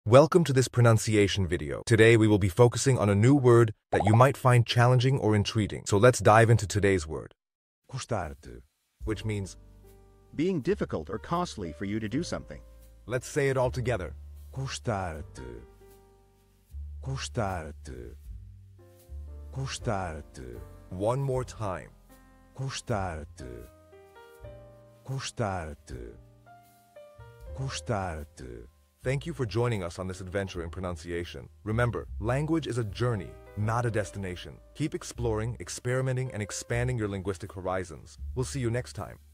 Welcome to this pronunciation video. Today we will be focusing on a new word that you might find challenging or intriguing. So let's dive into today's word, Custar-te. which means, being difficult or costly for you to do something. let's say it all together. Custar-te. Custar-te. Custar-te. One more time. Custar-te. Custar-te. Custar-te. Thank you for joining us on this adventure in pronunciation. Remember, language is a journey, not a destination. Keep exploring, experimenting, and expanding your linguistic horizons. We'll see you next time.